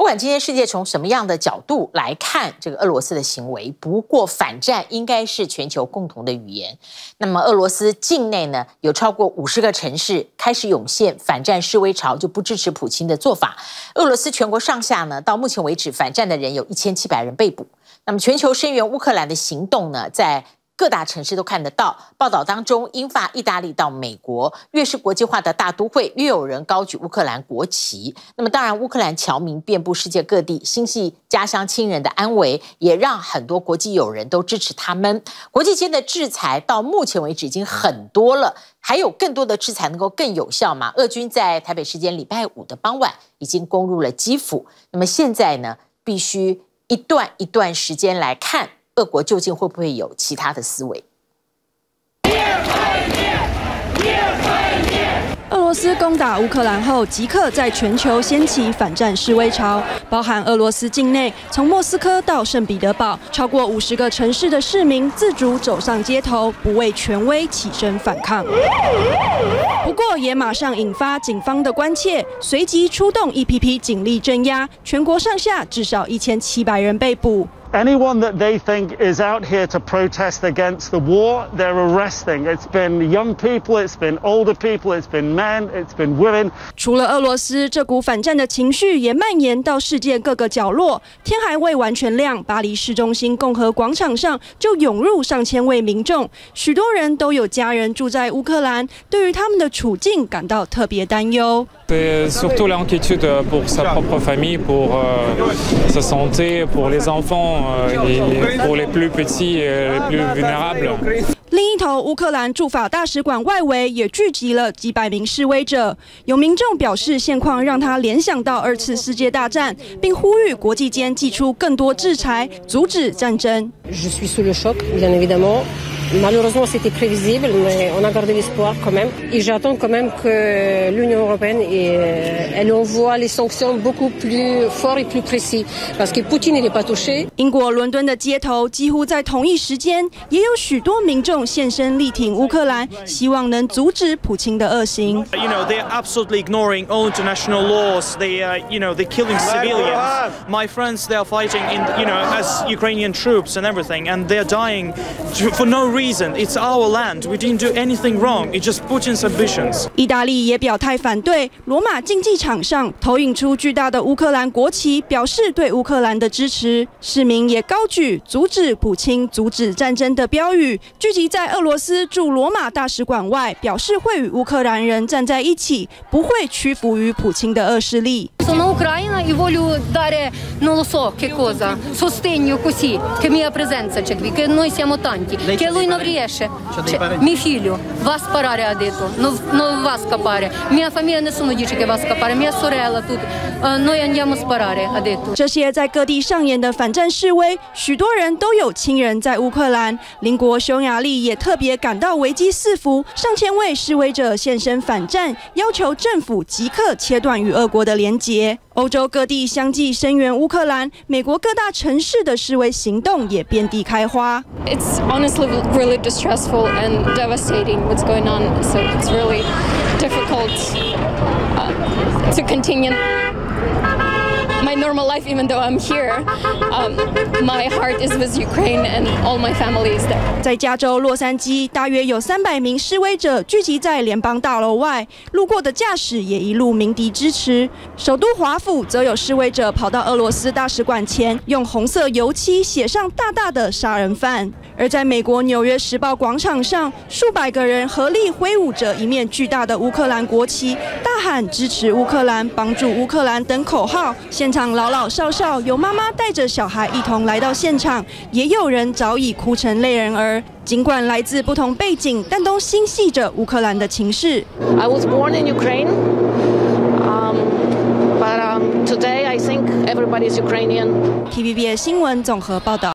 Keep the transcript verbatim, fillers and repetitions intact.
管今天世界从什么样的角度来看这个俄罗斯的行为，不过反战应该是全球共同的语言。那么俄罗斯境内呢，有超过五十个城市开始涌现反战示威潮，就不支持普京的做法。俄罗斯全国上下呢，到目前为止反战的人有一千七百人被捕。那么全球声援乌克兰的行动呢，在各大城市都看得到。报道当中，英法意大利到美国，越是国际化的大都会，越有人高举乌克兰国旗。那么当然，乌克兰侨民遍布世界各地，心系家乡亲人的安危，也让很多国际友人都支持他们。国际间的制裁到目前为止已经很多了，还有更多的制裁能够更有效吗？俄军在台北时间礼拜五的傍晚已经攻入了基辅。那么现在呢，必须一段一段时间来看，俄国究竟会不会有其他的思维？ 俄罗斯攻打乌克兰后，即刻在全球掀起反战示威潮，包含俄罗斯境内，从莫斯科到圣彼得堡，超过五十个城市的市民自主走上街头，不畏权威起身反抗。不过，也马上引发警方的关切，随即出动一批批警力镇压，全国上下至少一千七百人被捕。 Anyone that they think is out here to protest against the war, they're arresting. It's been young people, it's been older people, it's been men, it's been women. 除了俄罗斯，这股反战的情绪也蔓延到世界各个角落。天还未完全亮，巴黎市中心共和广场上就涌入上千位民众，许多人都有家人住在乌克兰，对于他们的处境感到特别担忧。 C'est surtout l'inquiétude pour sa propre famille, pour euh, sa santé, pour les enfants euh, et pour les plus petits et les plus vulnérables. 另一头，乌克兰驻法大使馆外围也聚集了几百名示威者。有民众表示，现况让他联想到二次世界大战，并呼吁国际间祭出更多制裁，阻止战争。 Je suis sous le choc, bien évidemment. Malheureusement, c'était prévisible, mais on a gardé l'espoir quand même. Et j'attends quand même que l'Union européenne elle envoie les sanctions beaucoup plus fortes et plus précises, parce que Poutine n'est pas touché. 英国伦敦的街头几乎在同一时间，也有许多民众现身力挺乌克兰，希望能阻止普京的恶行。 You know, they're absolutely ignoring all international laws. They, uh, you know, they're killing civilians. My friends, they are fighting in, you know, as Ukrainian troops and everything, and they're dying for no reason. It's our land. We didn't do anything wrong. It's just Putin's ambitions. 意大利也表态反对，罗马竞技场上投影出巨大的乌克兰国旗，表示对乌克兰的支持。市民也高举“阻止普京，阻止战争”的标语，聚集在俄罗斯驻罗马大使馆外，表示会与乌克兰人站在一起，不会屈服于普京的恶势力。 Sono Ucraina e voglio dare non lo so che cosa, sostegno così, che mia presenza c'è qui, che noi siamo tanti, che lui non riesce. Cioè, mio figlio va a sparare, ha detto, non, non va a scappare. Mia famiglia nessuno dice che va a scappare, mia sorella, tutti. Uh, noi andiamo a sparare, ha detto. 这些在各地上演的反战示威，许多人都有亲人在乌克兰。邻国匈牙利也特别感到危机四伏，上千位示威者现身反战，要求政府即刻切断与俄国的连结。 欧洲各地相继声援乌克兰，美国各大城市的示威行动也遍地开花。 It's honestly really distressful and devastating what's going on. So it's really difficult uh, to continue my normal life, even though I'm here. Um, my heart is with Ukraine, and all my family is there. 在加州洛杉矶，大约有三百名示威者聚集在联邦大楼外，路过的驾驶也一路鸣笛支持。首都华府则有示威者跑到俄罗斯大使馆前，用红色油漆写上大大的“杀人犯”。而在美国纽约时报广场上，数百个人合力挥舞着一面巨大的乌克兰国旗，大喊支持乌克兰、帮助乌克兰等口号。现场老老少少，有妈妈带着小孩一同来到现场，也有人早已哭成泪人儿。尽管来自不同背景，但都心系着乌克兰的情势。 I was born in Ukraine, um, but um, today I think everybody is Ukrainian. T V B S 新闻综合报道。